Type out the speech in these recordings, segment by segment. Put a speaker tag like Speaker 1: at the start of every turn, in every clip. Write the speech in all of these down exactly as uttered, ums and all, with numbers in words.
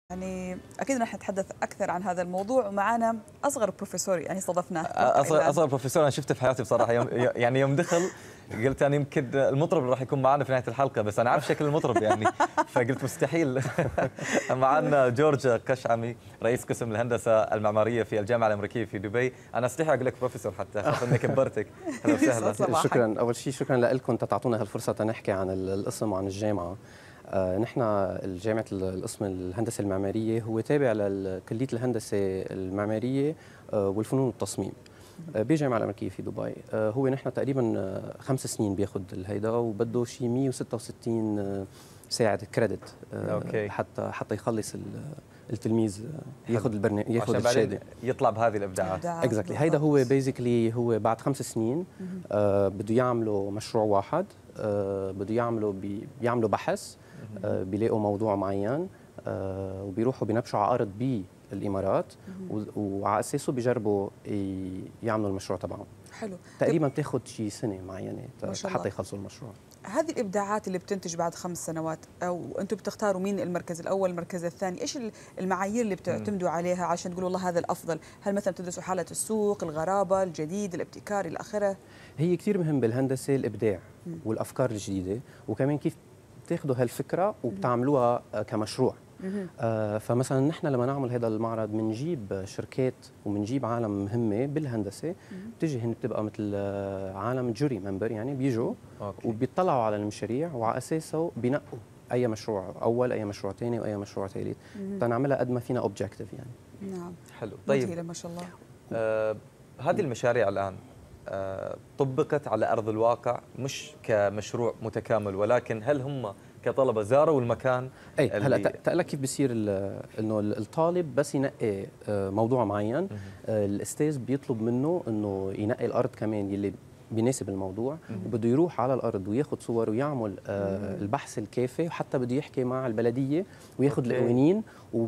Speaker 1: يعني اكيد رح نتحدث اكثر عن هذا الموضوع، ومعنا اصغر بروفيسور يعني استضفناه.
Speaker 2: اصغر اصغر بروفيسور انا شفته في حياتي بصراحه. يوم يعني يوم دخل قلت يعني يمكن المطرب اللي راح يكون معنا في نهايه الحلقه، بس انا عارف شكل المطرب يعني، فقلت مستحيل. معنا جورج قشعمي رئيس قسم الهندسه المعماريه في الجامعه الامريكيه في دبي. انا استحي اقول لك بروفيسور حتى خاطر اني كبرتك. اهلا وسهلا.
Speaker 3: شكرا، اول شيء شكرا لكم تعطونا هالفرصه تنحكي عن القسم وعن الجامعه. آه نحن جامعة القسم الهندسة المعمارية هو تابع لكلية الهندسة المعمارية آه والفنون والتصميم آه بالجامعة الأمريكية في دبي. آه هو نحن تقريبا آه خمس سنين بياخذ الهيدا، وبده شيء مئة وستة وستين آه ساعة كريدت آه حتى حتى يخلص التلميذ ياخذ البرنامج ياخذ الشهادة
Speaker 2: يطلع بهذه الابداعات.
Speaker 3: اكزاكتلي. هيدا هو بيزيكلي هو بعد خمس سنين آه بده يعملوا مشروع واحد، آه بده يعملوا بيعملوا بحث، آه بيلاقوا موضوع معين، آه وبيروحوا بينبشوا على ارض بالامارات، وعلى اساسه بيجربوا يعملوا المشروع تبعهم.
Speaker 1: حلو.
Speaker 3: تقريبا بتاخذ شيء سنه معينه حتى يخلصوا المشروع.
Speaker 1: هذه الابداعات اللي بتنتج بعد خمس سنوات، او انتم بتختاروا مين المركز الاول المركز الثاني، ايش المعايير اللي بتعتمدوا عليها عشان تقولوا والله هذا الافضل؟ هل مثلا بتدرسوا حاله السوق، الغرابه، الجديد، الابتكار الى اخره؟
Speaker 3: هي كثير مهم بالهندسه الابداع والافكار الجديده، وكمان كيف بتاخذوا هالفكره وبتعملوها كمشروع. آه فمثلا نحن لما نعمل هذا المعرض بنجيب شركات وبنجيب عالم مهمه بالهندسه، بتجي هن بتبقى مثل عالم جوري ممبر، يعني بيجوا وبيطلعوا على المشاريع وعلى اساسه بينقوا اي مشروع اول، اي مشروع ثاني، واي مشروع ثالث، تنعملها قد ما فينا اوبجكتيف يعني.
Speaker 1: نعم.
Speaker 2: حلو. طيب
Speaker 1: ما شاء الله.
Speaker 2: آه هذه المشاريع الان آه طبقت على ارض الواقع مش كمشروع متكامل، ولكن هل هم كطلبه زاروا المكان؟
Speaker 3: اي هلا تقلك كيف بصير انه الطالب بس ينقي موضوع معين، الاستاذ بيطلب منه انه ينقي الارض كمان يلي بيناسب الموضوع، وبده يروح على الارض وياخذ صور ويعمل آه البحث الكافي، وحتى بده يحكي مع البلديه وياخذ القوانين،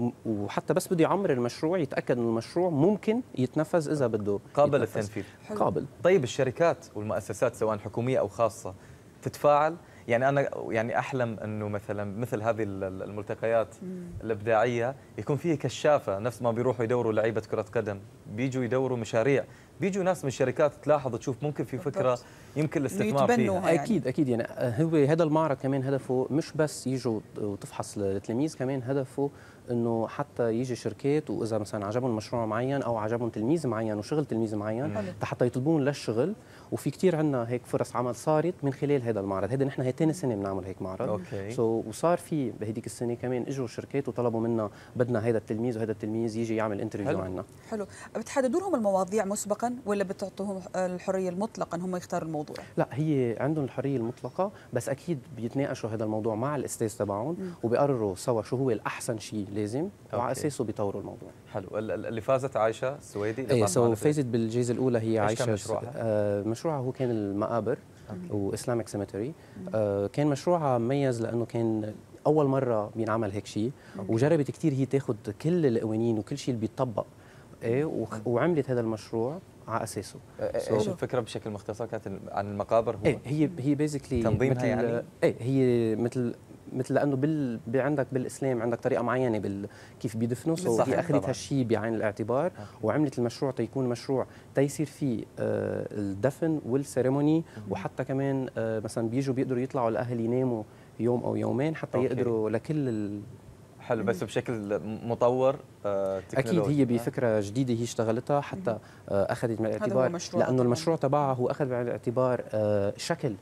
Speaker 3: وحتى بس بده يعمر المشروع يتاكد ان المشروع ممكن يتنفذ اذا بده
Speaker 2: قابل للتنفيذ.
Speaker 3: قابل.
Speaker 2: طيب الشركات والمؤسسات سواء حكوميه او خاصه تتفاعل؟ يعني انا يعني احلم انه مثلا مثل هذه الملتقيات الابداعيه يكون فيه كشافه، نفس ما بيروحوا يدوروا لعيبه كره قدم، بيجوا يدوروا مشاريع، بيجوا ناس من الشركات تلاحظ تشوف ممكن في فكره يمكن الاستثمار فيها.
Speaker 3: يعني. اكيد اكيد يعني هو هذا المعرض كمان هدفه مش بس يجوا وتفحص التلاميذ، كمان هدفه انه حتى يجي شركات واذا مثلا عجبهم مشروع معين او عجبهم تلميذ معين وشغل تلميذ معين حتى يطلبون للشغل. وفي كثير عندنا هيك فرص عمل صارت من خلال هذا المعرض. هذا نحن هي ثاني سنه بنعمل هيك معرض.
Speaker 2: اوكي.
Speaker 3: سو so وصار في بهديك السنه كمان اجوا شركات وطلبوا منا بدنا هذا التلميذ وهذا التلميذ يجي يعمل انترفيو عندنا.
Speaker 1: حلو. بتحددوا لهم المواضيع مسبقا ولا بتعطوهم الحريه المطلقه ان هم يختاروا الموضوع؟
Speaker 3: لا، هي عندهم الحريه المطلقه، بس اكيد بيتناقشوا هذا الموضوع مع الاستاذ تبعهم وبيقرروا سوا شو هو الاحسن شيء لازم، وعلى اساسه بيطوروا الموضوع.
Speaker 2: حلو. اللي فازت عائشه السويدي.
Speaker 3: ايه سو فازت بالجائزه الاولى هي عائشه.
Speaker 2: مشروعها؟
Speaker 3: آه مشروعها هو كان المقابر واسلامك سيمتري. آه كان مشروعها مميز لانه كان اول مره بينعمل هيك شيء، وجربت كثير هي تاخذ كل القوانين وكل شيء اللي بيطبق، ايه وعملت هذا المشروع على اساسه.
Speaker 2: ايش الفكره بشكل مختصر كانت عن المقابر؟ هو
Speaker 3: ايه هي هي بيزيكلي
Speaker 2: تنظيمها يعني؟
Speaker 3: ايه هي مثل مثل لانه بال عندك بالاسلام عندك طريقه معينه بال كيف بيدفنوا، سو هي اخذت هالشيء بعين الاعتبار وعملت المشروع تيكون مشروع تيصير فيه آه الدفن والسيريموني، وحتى كمان آه مثلا بيجوا بيقدروا يطلعوا الاهل يناموا يوم او يومين حتى أوكي. يقدروا لكل ال...
Speaker 2: حلو. بس بشكل مطور آه
Speaker 3: اكيد هي بفكره جديده هي اشتغلتها حتى آه اخذت من الاعتبار، لانه المشروع تبعها هو اخذ بعين الاعتبار آه شكل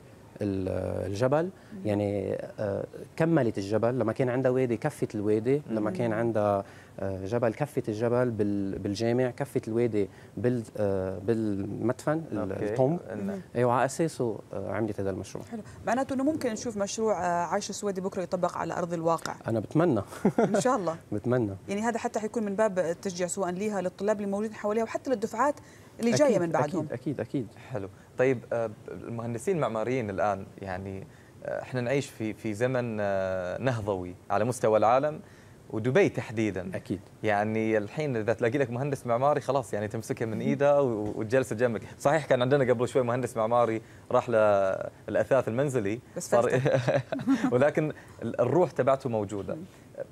Speaker 3: الجبل، يعني كملت الجبل. لما كان عندها وادي كفت الوادي، لما كان عندها جبل كفت الجبل بالجامع، كفت الوادي بالمدفن الطوم، وعلى اساسه عملت هذا المشروع.
Speaker 1: حلو. معناته انه ممكن نشوف مشروع عائشه السويدي بكره يطبق على ارض الواقع.
Speaker 3: انا بتمنى
Speaker 1: ان شاء الله.
Speaker 3: بتمنى يعني
Speaker 1: هذا حتى حيكون من باب التشجيع سواء ليها للطلاب اللي موجودين حواليها وحتى للدفعات اللي جايه من بعدهم.
Speaker 3: اكيد اكيد اكيد.
Speaker 2: حلو. طيب المهندسين المعماريين الان يعني احنا نعيش في في زمن نهضوي على مستوى العالم ودبي تحديدا.
Speaker 3: اكيد.
Speaker 2: يعني الحين اذا تلاقي لك مهندس معماري خلاص يعني تمسكه من ايده وتجلسه جنبك. صحيح كان عندنا قبل شوي مهندس معماري راح للاثاث المنزلي
Speaker 1: بس
Speaker 2: ولكن الروح تبعته موجوده.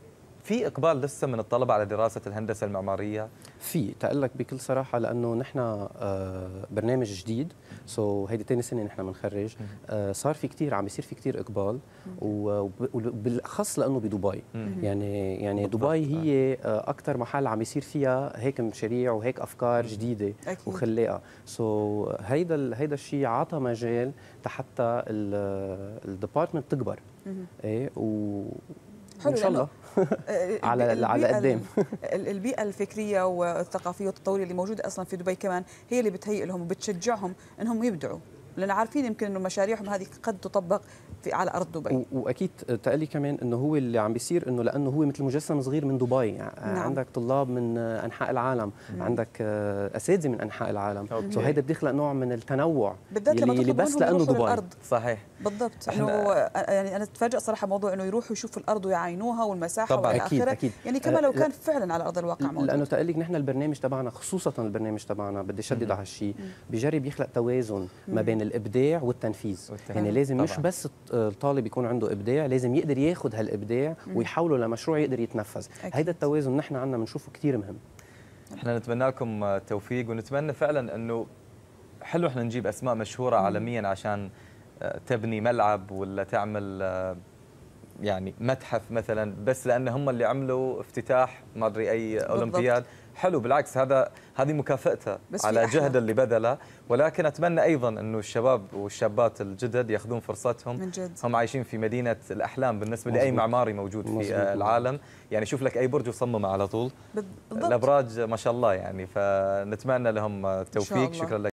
Speaker 2: في اقبال لسه من الطلبه على دراسه الهندسه المعماريه؟
Speaker 3: في تقول لك بكل صراحه، لانه نحن آه، برنامج جديد، سو هيدي ثاني سنه نحن بنخرج. آه، صار في كثير، عم بيصير في كثير اقبال، وبالاخص لانه بدبي. يعني يعني دبي هي اكثر محل عم يصير فيها هيك مشاريع وهيك افكار جديده
Speaker 1: أكيد.
Speaker 3: وخلاقه. سو هيدا هيدا الشيء عطى مجال حتى الديبارتمنت تكبر. ايه و
Speaker 1: حلو
Speaker 3: ان شاء الله على على قدام.
Speaker 1: البيئه الفكريه والثقافيه والتطوريه اللي موجوده اصلا في دبي كمان هي اللي بتهيئ لهم وبتشجعهم انهم يبدعوا، لان عارفين يمكن انه مشاريعهم هذه قد تطبق في على ارض دبي.
Speaker 3: واكيد تقلي كمان انه هو اللي عم بيصير انه لانه هو مثل مجسم صغير من دبي. يعني نعم. عندك طلاب من انحاء العالم، مم. عندك اساتذه من انحاء العالم، سو هيدا بيخلق نوع من التنوع
Speaker 1: بالذات لما
Speaker 3: اللي بس لانه دبي.
Speaker 1: الأرض.
Speaker 2: صحيح
Speaker 1: بالضبط. انه يعني انا اتفاجئ صراحه موضوع انه يروحوا يشوفوا الارض ويعاينوها والمساحه
Speaker 3: طبعا.
Speaker 1: والى
Speaker 3: أكيد
Speaker 1: اخره.
Speaker 3: أكيد.
Speaker 1: يعني كما لو كان فعلا على ارض الواقع موجود.
Speaker 3: لانه تقلي نحن البرنامج تبعنا، خصوصا البرنامج تبعنا، بدي شدد على هالشيء، بجرب يخلق توازن ما بين الابداع والتنفيذ. يعني لازم طبعا. مش بس الطالب يكون عنده ابداع، لازم يقدر ياخذ هالابداع ويحوله لمشروع يقدر يتنفذ. هيدا التوازن نحن عندنا بنشوفه كثير مهم.
Speaker 2: احنا نتمنى لكم التوفيق، ونتمنى فعلا انه حلو احنا نجيب اسماء مشهوره عالميا عشان تبني ملعب ولا تعمل يعني متحف مثلا، بس لان هم اللي عملوا افتتاح ما ادري اي اولمبياد. حلو، بالعكس هذا هذه مكافأته على جهد اللي بذله. ولكن اتمنى ايضا انه الشباب والشابات الجدد ياخذون فرصتهم.
Speaker 1: من جد.
Speaker 2: هم عايشين في مدينه الاحلام بالنسبه مزبوط. لاي معماري موجود في مزبوط. العالم. يعني شوف لك اي برج وصممه على طول. بالضبط. الابراج ما شاء الله يعني، فنتمنى لهم التوفيق. شكرا لك.